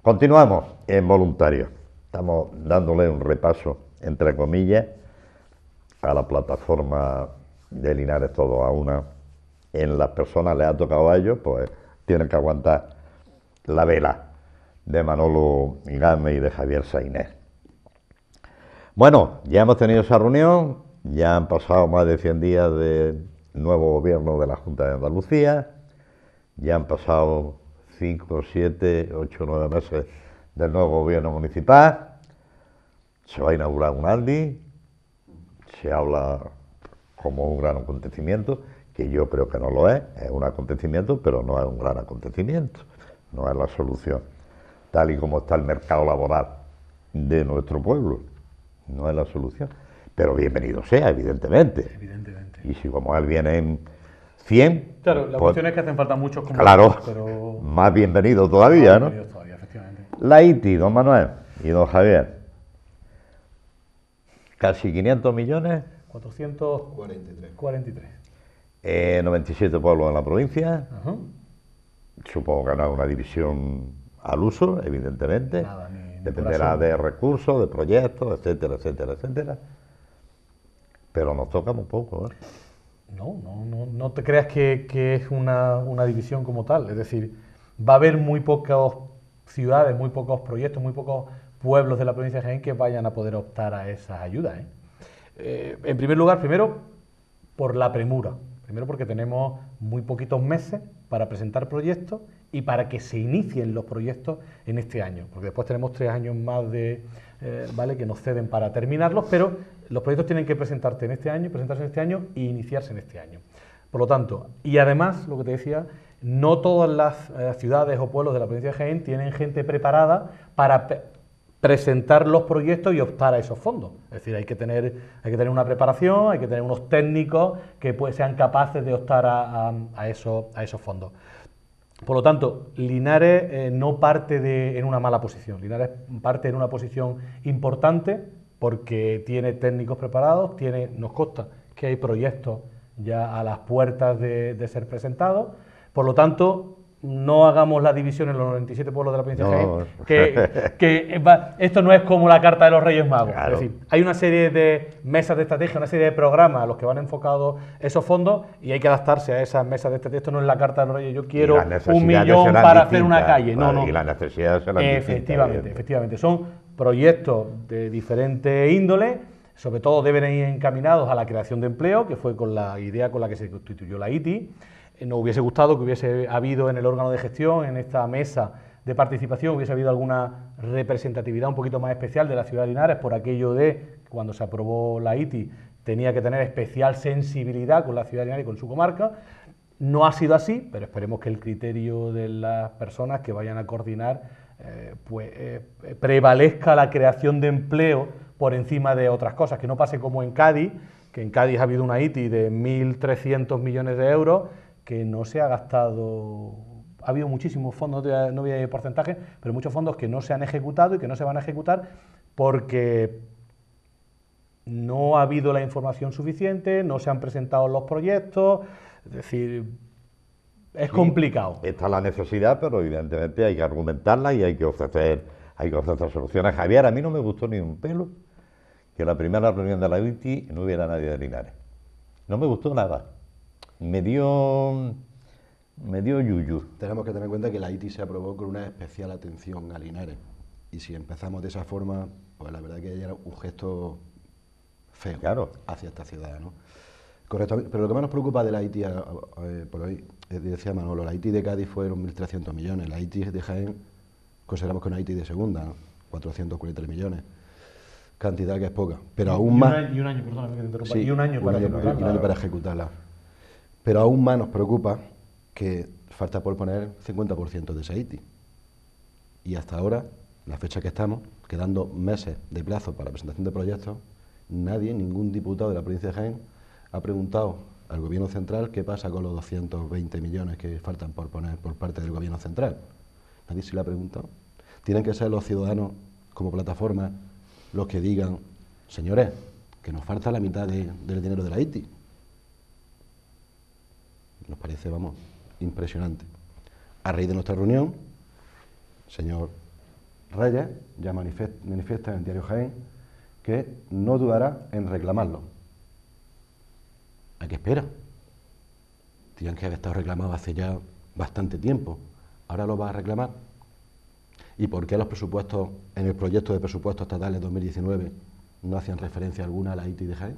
Continuamos en voluntarios. Estamos dándole un repaso, entre comillas, a la plataforma de Linares Todo a Una. En las personas les ha tocado a ellos, pues tienen que aguantar la vela de Manolo Gámez y de Javier Sainés. Bueno, ya hemos tenido esa reunión, ya han pasado más de 100 días del nuevo gobierno de la Junta de Andalucía, ya han pasado 5, 7, 8, 9 meses del nuevo gobierno municipal, se va a inaugurar un Aldi, se habla como un gran acontecimiento, que yo creo que no lo es un acontecimiento, pero no es un gran acontecimiento, no es la solución, tal y como está el mercado laboral de nuestro pueblo, no es la solución, pero bienvenido sea, evidentemente. Y si como él vienen 100... Claro, la cuestión es que hacen falta muchos como claro, pero... más bienvenido todavía, más bienvenidos todavía, efectivamente. La ITI, don Manuel y don Javier, casi 500 millones. 443. 97 pueblos en la provincia. Ajá. Supongo que no es una división al uso, evidentemente. Nada, ni dependerá de recursos, de proyectos, etcétera, etcétera, etcétera. Pero nos toca muy poco, ¿eh? No te creas que es una división como tal. Es decir, va a haber muy pocas ciudades, muy pocos proyectos, muy pocos pueblos de la provincia de Jaén que vayan a poder optar a esas ayudas, en primer lugar, primero, por la premura. Primero porque tenemos muy poquitos meses para presentar proyectos y para que se inicien los proyectos en este año. Porque después tenemos 3 años más ¿vale? que nos ceden para terminarlos, pero los proyectos tienen que presentarse en este año e iniciarse en este año. Por lo tanto, y además, lo que te decía, no todas las ciudades o pueblos de la provincia de Jaén tienen gente preparada para presentar los proyectos y optar a esos fondos. Es decir, hay que tener una preparación, hay que tener unos técnicos que sean capaces de optar a esos fondos. Por lo tanto, Linares no parte en una mala posición. Linares parte en una posición importante porque tiene técnicos preparados, nos consta que hay proyectos ya a las puertas de ser presentados. Por lo tanto, no hagamos la división en los 97 pueblos de la provincia de Jaén, esto no es como la carta de los Reyes Magos. Claro. Es decir, hay una serie de mesas de estrategia, una serie de programas a los que van enfocados esos fondos y hay que adaptarse a esas mesas de estrategia. Esto no es la carta de los Reyes, yo quiero 1 millón para hacer una calle. Claro, no. Y las necesidades serán Efectivamente. Son proyectos de diferente índole, sobre todo deben ir encaminados a la creación de empleo, que fue con la idea con la que se constituyó la ITI. Nos hubiese gustado que hubiese habido en el órgano de gestión, en esta mesa de participación, hubiese habido alguna representatividad un poquito más especial de la ciudad de Linares por aquello de, cuando se aprobó la ITI, tenía que tener especial sensibilidad con la ciudad de Linares y con su comarca. No ha sido así, pero esperemos que el criterio de las personas que vayan a coordinar prevalezca la creación de empleo por encima de otras cosas, que no pase como en Cádiz, que en Cádiz ha habido una ITI de 1.300 millones de euros, que no se ha gastado, ha habido muchísimos fondos, no voy a ir porcentaje, pero muchos fondos que no se han ejecutado y que no se van a ejecutar porque no ha habido la información suficiente, no se han presentado los proyectos, es decir, es complicado. Está la necesidad, pero evidentemente hay que argumentarla y hay que ofrecer soluciones. Javier, a mí no me gustó ni un pelo que en la primera reunión de la ITI no hubiera nadie de Linares. No me gustó nada. Me dio yuyu. Tenemos que tener en cuenta que la ITI se aprobó con una especial atención a Linares. Y si empezamos de esa forma, pues la verdad que era un gesto feo, claro, hacia esta ciudad, ¿no? Correcto. Pero lo que más nos preocupa de la ITI, por hoy, decía Manolo, la ITI de Cádiz fueron 1.300 millones, la ITI de Jaén consideramos que una ITI de segunda, ¿no? 443 millones. Cantidad que es poca, pero aún más... Y un año, perdóname que te interrumpa, sí, y un año para ejecutarla. Un año para ejecutarla. Pero aún más nos preocupa que falta por poner 50% de esa ITI. Y hasta ahora, la fecha que estamos, quedando meses de plazo para presentación de proyectos, nadie, ningún diputado de la provincia de Jaén ha preguntado al gobierno central qué pasa con los 220 millones que faltan por poner por parte del gobierno central. Nadie se lo ha preguntado. Tienen que ser los ciudadanos, como plataforma, los que digan, señores, que nos falta la mitad del dinero de la ITI. Nos parece, vamos, impresionante. A raíz de nuestra reunión, señor Reyes ya manifiesta en el diario Jaén que no dudará en reclamarlo. ¿A qué espera? Tenían que haber estado reclamados hace ya bastante tiempo. ¿Ahora lo va a reclamar? ¿Y por qué los presupuestos, en el proyecto de presupuestos estatales 2019, no hacían referencia alguna a la ITI de Jaén?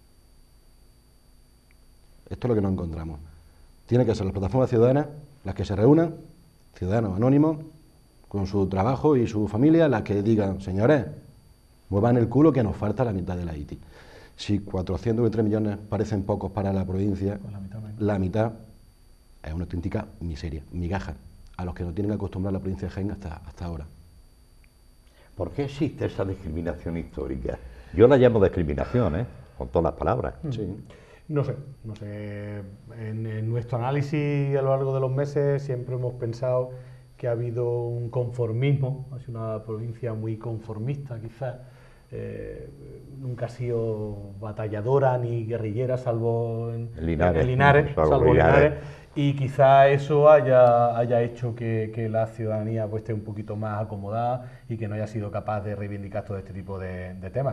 Esto es lo que no encontramos. Tiene que ser las plataformas ciudadanas las que se reúnan, ciudadanos anónimos, con su trabajo y su familia, las que digan, señores, muevan el culo que nos falta la mitad de la ITI. Si 423 millones parecen pocos para la provincia, Pues la mitad es una auténtica miseria, migaja, a los que no tienen que acostumbrar la provincia de Jaén hasta ahora. ¿Por qué existe esa discriminación histórica? Yo la llamo discriminación, con todas las palabras. Sí. No sé. En nuestro análisis a lo largo de los meses siempre hemos pensado que ha habido un conformismo, ha sido una provincia muy conformista quizás, nunca ha sido batalladora ni guerrillera, salvo en Linares, salvo Linares, y quizá eso haya hecho que la ciudadanía pues, esté un poquito más acomodada y que no haya sido capaz de reivindicar todo este tipo de temas.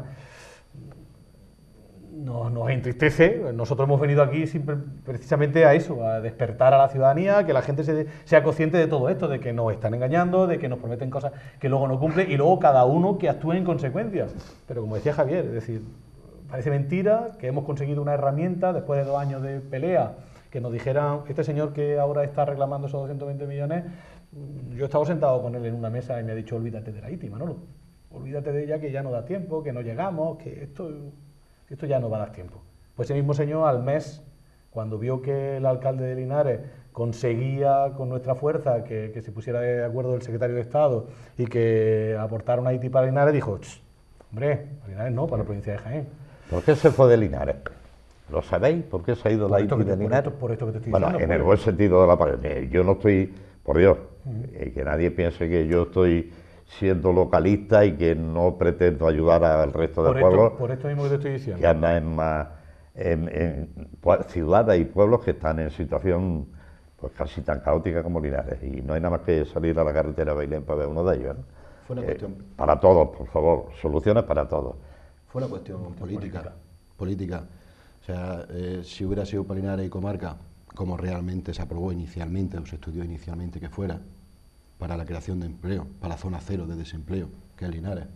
Nos entristece. Nosotros hemos venido aquí precisamente a eso, a despertar a la ciudadanía, que la gente sea consciente de todo esto, de que nos están engañando, de que nos prometen cosas que luego no cumplen y luego cada uno que actúe en consecuencia. Pero como decía Javier, es decir, parece mentira que hemos conseguido una herramienta después de 2 años de pelea, que nos dijeran, este señor que ahora está reclamando esos 220 millones, yo he estado sentado con él en una mesa y me ha dicho, olvídate de la ITI, Manolo, olvídate de ella, que ya no da tiempo, que no llegamos, que esto ya no va a dar tiempo. Pues ese mismo señor al mes, cuando vio que el alcalde de Linares conseguía con nuestra fuerza que se pusiera de acuerdo el secretario de Estado y que aportara una ITI para Linares, dijo, hombre, para Linares no, para la provincia de Jaén. ¿Por qué se fue de Linares? ¿Lo sabéis? ¿Por qué se ha ido la ITI de Linares? Por esto que te estoy bueno, diciendo. en el buen sentido de la palabra. Yo no estoy, por Dios, que nadie piense que yo estoy siendo localista y que no pretendo ayudar al resto del pueblo. Por esto mismo que te estoy diciendo. Que andan en ciudades y pueblos que están en situación pues casi tan caótica como Linares. Y no hay nada más que salir a la carretera de Bailén para ver uno de ellos. Fue una cuestión. Para todos, por favor, soluciones para todos. Fue una cuestión política. O sea, si hubiera sido para Linares y comarca, como realmente se aprobó inicialmente o se estudió inicialmente que fuera, para la creación de empleo, para la zona cero de desempleo, que es Linares.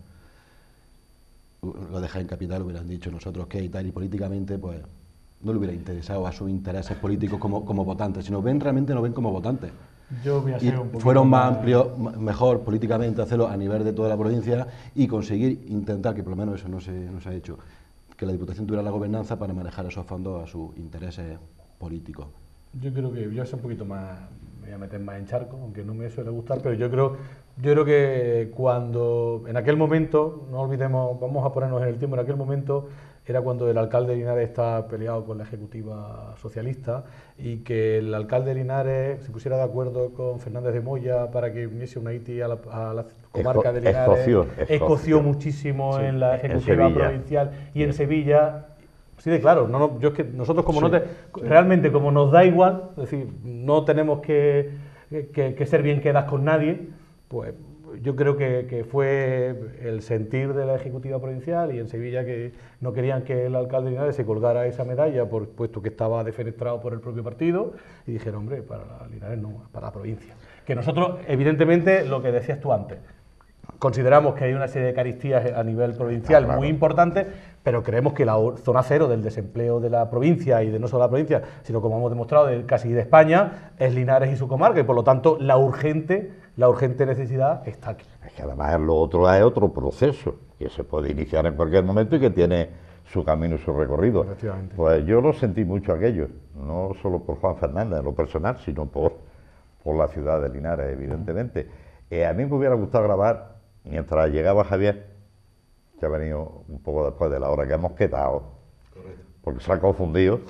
Lo de Jaén Capital hubieran dicho nosotros que y tal, y políticamente pues no le hubiera interesado a sus intereses políticos como votantes, sino realmente no ven como votantes. Yo voy a ser un poquito fueron más amplios, mejor políticamente hacerlo a nivel de toda la provincia y conseguir intentar, que por lo menos eso no se ha hecho, que la Diputación tuviera la gobernanza para manejar esos fondos a sus intereses políticos. Yo creo que yo soy un poquito más, me voy a meter más en charco, aunque no me suele gustar, pero yo creo que cuando, en aquel momento, no olvidemos, vamos a ponernos en el tiempo, en aquel momento era cuando el alcalde de Linares estaba peleado con la ejecutiva socialista y que el alcalde de Linares se pusiera de acuerdo con Fernández de Moya para que viniese una ITI a la comarca de Linares, escoció muchísimo sí, en la ejecutiva provincial y en Sevilla. Sí, de claro, yo es que nosotros como realmente como nos da igual, es decir, no tenemos que ser bien quedas con nadie, pues yo creo que fue el sentir de la Ejecutiva Provincial y en Sevilla que no querían que el alcalde de Linares se colgara esa medalla, puesto que estaba defenestrado por el propio partido, y dijeron, hombre, para Linares no, para la provincia. Que nosotros, evidentemente, lo que decías tú antes, consideramos que hay una serie de carestías a nivel provincial muy importantes, pero creemos que la zona cero del desempleo de la provincia, y de no solo la provincia, sino como hemos demostrado, casi de España, es Linares y su comarca, y por lo tanto la urgente necesidad está aquí. Es que además lo otro es otro proceso, que se puede iniciar en cualquier momento y que tiene su camino y su recorrido. Pues yo lo sentí mucho aquello, no solo por Juan Fernández en lo personal, sino por la ciudad de Linares, evidentemente. A mí me hubiera gustado grabar, mientras llegaba Javier, que ha venido un poco después de la hora que hemos quedado, porque se ha confundido,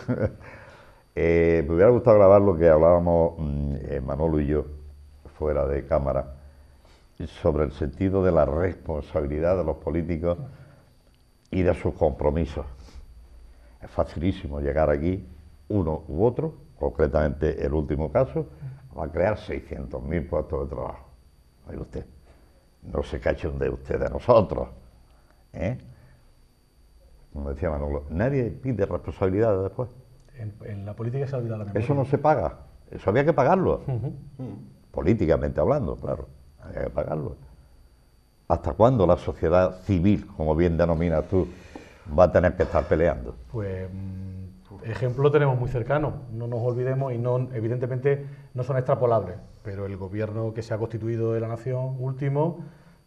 me hubiera gustado grabar lo que hablábamos Manolo y yo, fuera de cámara, sobre el sentido de la responsabilidad de los políticos y de sus compromisos. Es facilísimo llegar aquí, uno u otro, concretamente el último caso, a crear 600.000 puestos de trabajo. Oiga usted. no se cachondee usted de nosotros. Como decía Manolo, nadie pide responsabilidades después. En la política se ha olvidado la memoria. Eso no se paga, eso había que pagarlo. Ujú. Políticamente hablando, claro, había que pagarlo. ¿Hasta cuándo la sociedad civil, como bien denominas tú, va a tener que estar peleando? Pues ejemplo tenemos muy cercano, no nos olvidemos y no, evidentemente no son extrapolables, pero el gobierno que se ha constituido de la nación último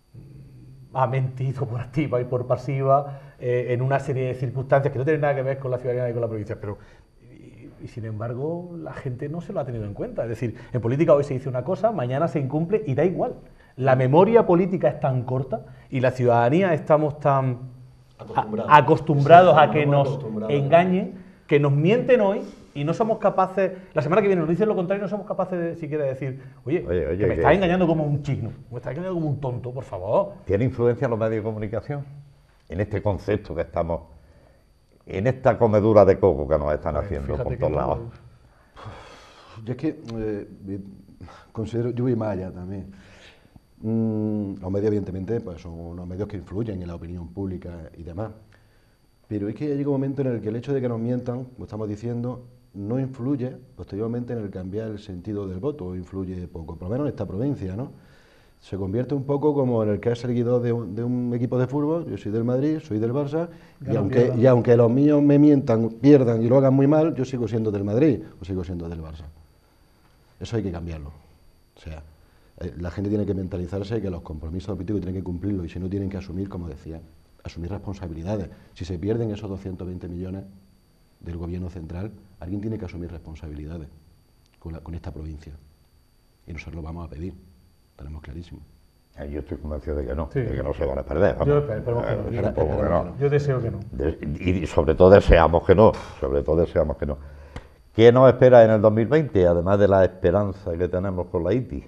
ha mentido por activa y por pasiva en una serie de circunstancias que no tienen nada que ver con la ciudadanía y con la provincia, pero y sin embargo la gente no se lo ha tenido en cuenta. Es decir, en política hoy se dice una cosa, mañana se incumple y da igual. La memoria política es tan corta y la ciudadanía estamos tan acostumbrados a que nos engañen, que nos mienten hoy y no somos capaces, la semana que viene nos dicen lo contrario, no somos capaces de siquiera decir, oye, que me estás engañando como un chino, me estás engañando como un tonto, por favor. ¿Tiene influencia los medios de comunicación en este concepto que estamos, en esta comedura de coco que nos están haciendo por todos lados? Yo es que considero, yo voy más allá también. Los medios, evidentemente, pues son unos medios que influyen en la opinión pública y demás. Pero es que llega un momento en el que el hecho de que nos mientan, como estamos diciendo, no influye posteriormente en el cambiar el sentido del voto, o influye poco, por lo menos en esta provincia, ¿no? Se convierte un poco como en el que es seguidor de un equipo de fútbol. Yo soy del Madrid, soy del Barça, y aunque los míos me mientan, pierdan y lo hagan muy mal, yo sigo siendo del Madrid o sigo siendo del Barça. Eso hay que cambiarlo. O sea, la gente tiene que mentalizarse que los compromisos políticos tienen que cumplirlo y si no tienen que asumir, como decía, asumir responsabilidades. Si se pierden esos 220 millones del gobierno central, alguien tiene que asumir responsabilidades con esta provincia. Y nosotros lo vamos a pedir, tenemos clarísimo. Yo estoy convencido de que no, Sí. de que no se van a perder. Yo esperemos que no. Supongo que no. Yo deseo que no. Y sobre todo deseamos que no, sobre todo deseamos que no. ¿Qué nos espera en el 2020, además de la esperanza que tenemos con la ITI?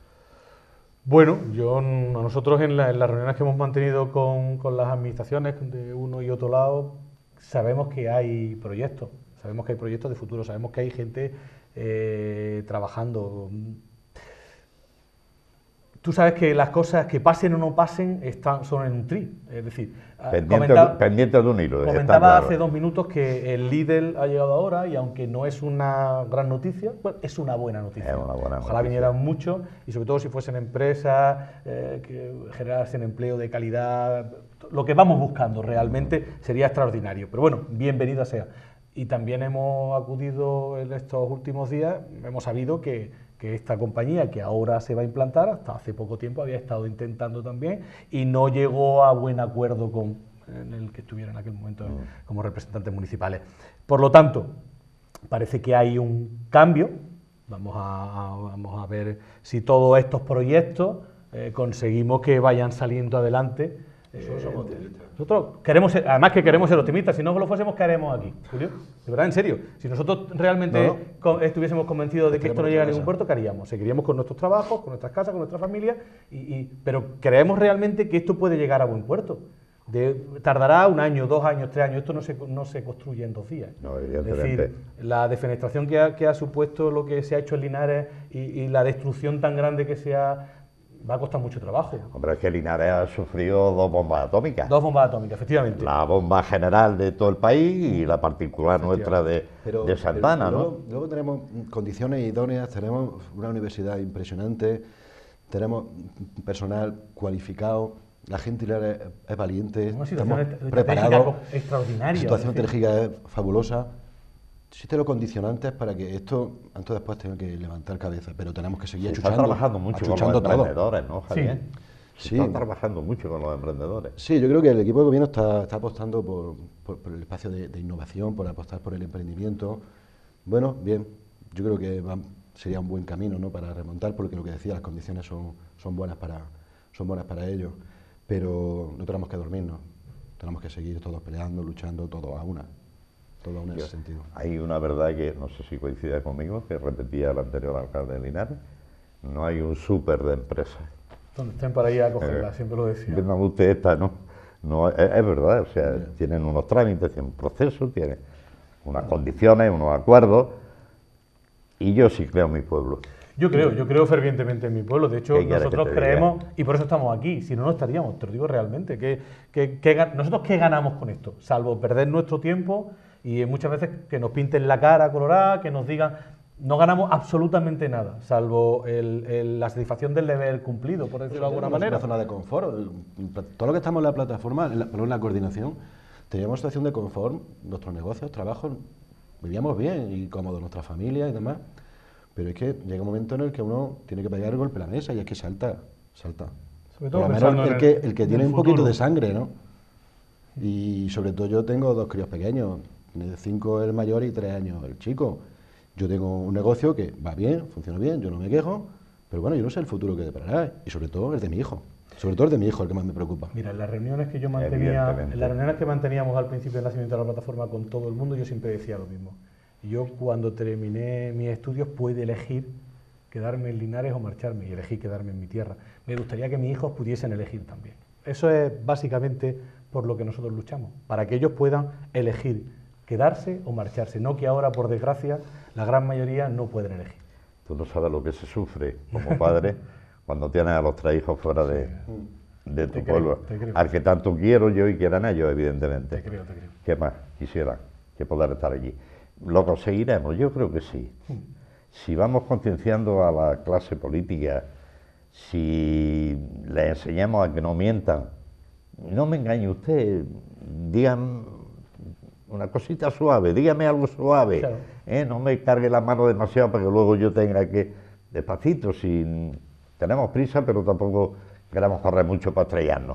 Bueno, a nosotros en las reuniones que hemos mantenido con las administraciones de uno y otro lado, sabemos que hay proyectos de futuro, sabemos que hay gente trabajando. Tú sabes que las cosas que pasen o no pasen son en un tri, es decir, pendiente de un hilo. Comentaba claro. hace 2 minutos que el Lidl ha llegado ahora y aunque no es una gran noticia, pues es una buena noticia. Es una buena Ojalá noticia. vinieran muchos y sobre todo si fuesen empresas que generasen empleo de calidad, lo que vamos buscando realmente sería extraordinario. Pero bueno, bienvenida sea. Y también hemos acudido en estos últimos días, hemos sabido que esta compañía que ahora se va a implantar, hasta hace poco tiempo había estado intentando también y no llegó a buen acuerdo en el que estuviera en aquel momento como representantes municipales. Por lo tanto, parece que hay un cambio. Vamos a ver si todos estos proyectos conseguimos que vayan saliendo adelante. Nosotros somos optimistas. Nosotros queremos ser, además que queremos ser optimistas, si no lo fuésemos, ¿qué haremos aquí? Julio, de verdad, en serio, si nosotros realmente estuviésemos convencidos de que esto no llega a ningún puerto, ¿qué haríamos? Seguiríamos con nuestros trabajos, con nuestras casas, con nuestras familias, pero creemos realmente que esto puede llegar a buen puerto. Tardará 1 año, 2 años, 3 años, esto no se construye en 2 días. No, es evidentemente. decir, la defenestración que ha supuesto lo que se ha hecho en Linares y la destrucción tan grande que se ha... va a costar mucho trabajo. Hombre, es que Linares ha sufrido 2 bombas atómicas. 2 bombas atómicas, efectivamente. La bomba general de todo el país y la particular nuestra de Santana, ¿no? Luego tenemos condiciones idóneas, tenemos una universidad impresionante, tenemos personal cualificado, la gente es valiente, Una estamos situación preparados, extraordinaria. la situación es decir, estratégica es fabulosa. Existen los condicionantes para que esto, antes o después, tenga que levantar cabeza, pero tenemos que seguir Se está achuchando. trabajando mucho con los achuchando todo. emprendedores, ¿no, Javier? Se Sí. está trabajando mucho con los emprendedores. Sí, yo creo que el equipo de gobierno está apostando por el espacio de innovación, por apostar por el emprendimiento. Bueno, bien, yo creo que sería un buen camino, ¿no?, para remontar, porque lo que decía, las condiciones son buenas para ello. Pero no tenemos que dormirnos, tenemos que seguir todos peleando, luchando, todos a una en ese sentido. Hay una verdad que no sé si coincide conmigo, que repetía el anterior alcalde de Linares: no hay un súper de empresas. Donde estén para ir a cogerla, siempre lo decía. Venga usted esta, no es verdad, o sea, tienen unos trámites, tienen un proceso, tienen unas condiciones, unos acuerdos, y yo sí creo en mi pueblo. Yo creo fervientemente en mi pueblo. De hecho, ¿Qué quieres nosotros que te creemos, y por eso estamos aquí, si no, no estaríamos, te lo digo realmente. ¿Nosotros qué ganamos con esto? Salvo perder nuestro tiempo y muchas veces que nos pinten la cara colorada, que nos digan... No ganamos absolutamente nada, salvo la satisfacción del deber cumplido, por decirlo de alguna manera. Una zona de confort. Todo lo que estamos en la plataforma, en la coordinación, teníamos situación de confort, nuestros negocios, trabajos, vivíamos bien y cómodos, nuestra familia y demás. Pero es que llega un momento en el que uno tiene que pegar el golpe a la mesa y es que salta. Sobre todo por lo menos el que tiene un poquito de sangre, ¿no? Y sobre todo yo tengo 2 críos pequeños, 5 el mayor y 3 años el chico. Yo tengo un negocio que va bien, funciona bien, yo no me quejo, pero bueno, yo no sé el futuro que deparará, y sobre todo el de mi hijo. Sobre todo el de mi hijo, el que más me preocupa. Mira, en las reuniones que yo mantenía, en las reuniones que manteníamos al principio del nacimiento de la plataforma con todo el mundo, yo siempre decía lo mismo. Yo cuando terminé mis estudios pude elegir quedarme en Linares o marcharme, y elegí quedarme en mi tierra. Me gustaría que mis hijos pudiesen elegir también. Eso es básicamente por lo que nosotros luchamos, para que ellos puedan elegir quedarse o marcharse, no que ahora, por desgracia, la gran mayoría no pueden elegir. Tú no sabes lo que se sufre como padre cuando tienes a los 3 hijos fuera de tu pueblo, al que tanto quiero yo y quieran ellos, evidentemente. Te creo. ¿Qué más quisieran que poder estar allí? ¿Lo conseguiremos? Yo creo que sí. Si vamos concienciando a la clase política, si les enseñamos a que no mientan, no me engañe usted, digan una cosita suave, dígame algo suave, claro. No me cargue la mano demasiado para que luego yo tenga que, despacito, tenemos prisa, pero tampoco queremos correr mucho para estrellarnos.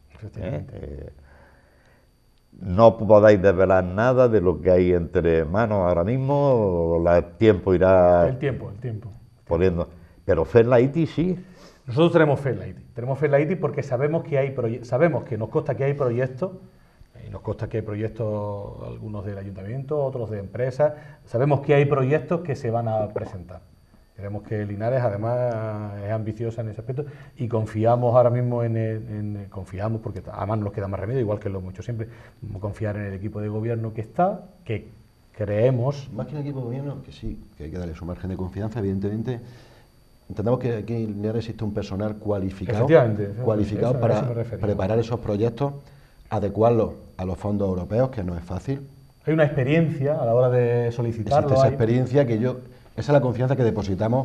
No podáis desvelar nada de lo que hay entre manos ahora mismo, el tiempo irá... El tiempo. Poniendo, pero fe en la ITI sí. Nosotros tenemos fe en la ITI. Tenemos fe en la ITI porque sabemos que nos consta que hay proyectos, y nos consta que hay proyectos, algunos del ayuntamiento, otros de empresas. Sabemos que hay proyectos que se van a presentar. Creemos que Linares, además, es ambiciosa en ese aspecto y confiamos ahora mismo confiamos, porque además nos queda más remedio, igual que lo hemos hecho siempre, confiar en el equipo de gobierno que está, que creemos... Más que en el equipo de gobierno, que sí, que hay que darle su margen de confianza, evidentemente. Entendemos que aquí en Linares existe un personal cualificado para preparar esos proyectos, adecuarlos a los fondos europeos, que no es fácil. Hay una experiencia a la hora de solicitarlo. Existe esa experiencia esa es la confianza que depositamos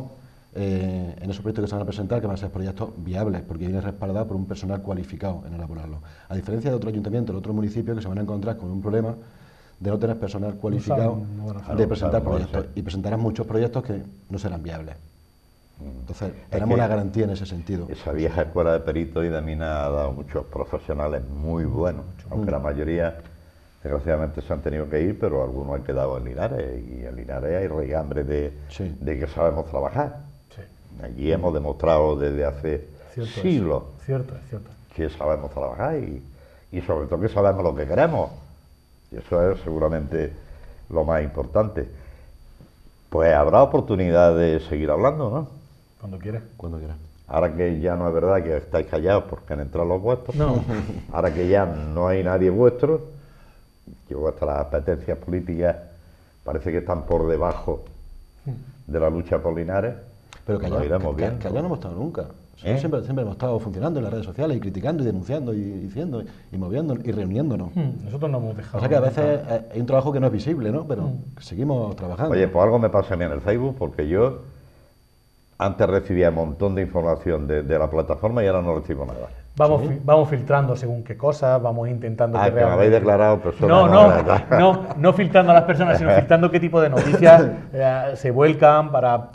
en esos proyectos que se van a presentar, que van a ser proyectos viables, porque viene respaldado por un personal cualificado en elaborarlo. A diferencia de otros ayuntamientos, de otros municipios que se van a encontrar con un problema de no tener personal cualificado de presentar proyectos, y presentarán muchos proyectos que no serán viables. Entonces, tenemos una garantía en ese sentido. Esa vieja escuela de peritos y de mina ha dado muchos profesionales muy buenos, aunque la mayoría, desgraciadamente, se han tenido que ir, pero algunos han quedado en Linares, y en Linares hay raigambre de que sabemos trabajar. Sí. Allí hemos demostrado desde hace siglos cierto. que sabemos trabajar y sobre todo que sabemos lo que queremos. Y eso es seguramente lo más importante. Pues habrá oportunidad de seguir hablando, ¿no? Cuando quieras. Ahora que ya no es verdad que estáis callados porque han entrado los vuestros, no. Ahora que ya no hay nadie vuestro, que vuestras apetencias políticas parece que están por debajo de la lucha por Linares, pero nos iremos bien. Callados no hemos estado nunca. Siempre hemos estado funcionando en las redes sociales y criticando y denunciando y diciendo y moviendo y reuniéndonos. Nosotros no hemos dejado. O sea que a veces hay un trabajo que no es visible, ¿no? Pero seguimos trabajando. Oye, pues algo me pasa a mí en el Facebook, porque yo antes recibía un montón de información de la plataforma y ahora no recibo nada. Vamos filtrando según qué cosas, vamos intentando que me habéis declarado persona no filtrando a las personas, sino filtrando qué tipo de noticias se vuelcan para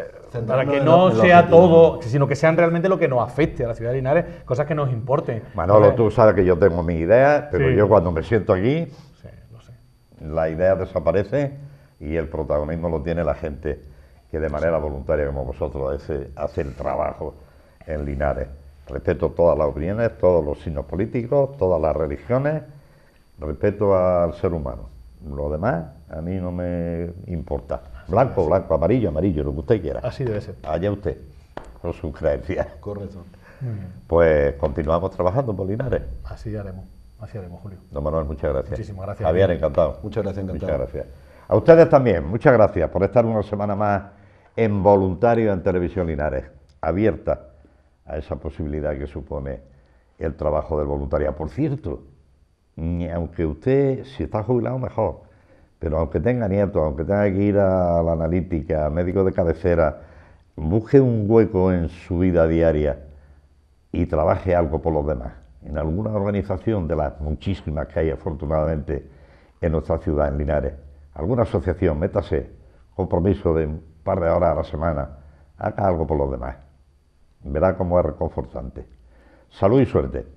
que no sea todo, sino que sean realmente lo que nos afecte a la ciudad de Linares, cosas que nos importen. Manolo, tú sabes que yo tengo mis ideas, pero yo cuando me siento aquí, lo sé. La idea desaparece y el protagonismo lo tiene la gente que de manera voluntaria como vosotros hace el trabajo en Linares. Respeto todas las opiniones, todos los signos políticos, todas las religiones, respeto al ser humano. Lo demás a mí no me importa. Blanco, blanco, amarillo, amarillo, lo que usted quiera. Así debe ser. Allá usted, con sus creencias. Correcto. Muy bien. Pues continuamos trabajando por Linares. Así haremos, Julio. Don Manuel, muchas gracias. Muchísimas gracias. Javier, encantado. Muchas gracias, encantado. Muchas gracias. A ustedes también, muchas gracias por estar una semana más en voluntarios en Televisión Linares, abierta a esa posibilidad que supone el trabajo del voluntariado. Por cierto, aunque usted, si está jubilado, mejor, pero aunque tenga nietos, aunque tenga que ir a la analítica, médico de cabecera, busque un hueco en su vida diaria y trabaje algo por los demás, en alguna organización de las muchísimas que hay afortunadamente en nuestra ciudad, en Linares, alguna asociación, métase, compromiso de un par de horas a la semana, haga algo por los demás, verá cómo es reconfortante. Salud y suerte.